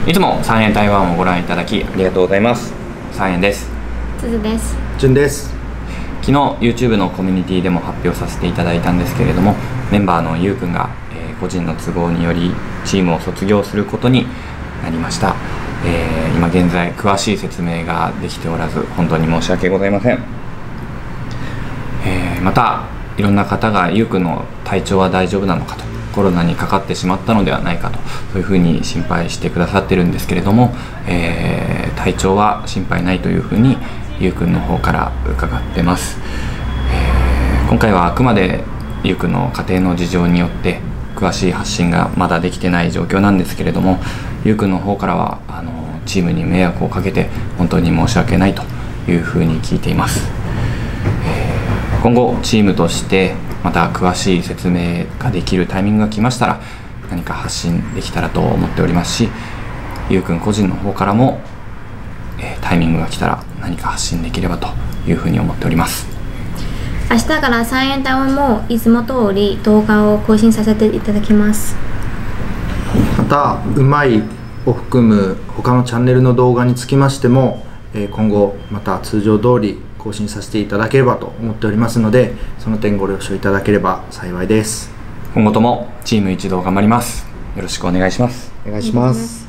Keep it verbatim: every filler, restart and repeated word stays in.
いつも三円台湾をご覧いただきありがとうございます。三円です。 つづです。 じゅんです。 昨日 YouTube のコミュニティでも発表させていただいたんですけれども、メンバーのゆうくんが、えー、個人の都合によりチームを卒業することになりました。えー、今現在詳しい説明ができておらず本当に申し訳ございません。えー、またいろんな方がゆうくんの体調は大丈夫なのかと、コロナにかかってしまったのではないかと、そういうふうに心配してくださってるんですけれども、えー、体調は心配ないというふうにゆうくんの方から伺ってます。えー、今回はあくまでゆうくんの家庭の事情によって詳しい発信がまだできてない状況なんですけれども、ゆうくんの方からはあのチームに迷惑をかけて本当に申し訳ないというふうに聞いています。えー、今後チームとしてまた詳しい説明ができるタイミングが来ましたら何か発信できたらと思っておりますし、ゆうくん個人の方からも、えー、タイミングが来たら何か発信できればというふうに思っております。 明日から三円台湾もいつも通り動画を更新させていただきます。 またうまいを含む他のチャンネルの動画につきましても、えー、今後また通常通り更新させていただければと思っておりますので、その点ご了承いただければ幸いです。 今後ともチーム一同頑張ります。よろしくお願いします。 お願いします。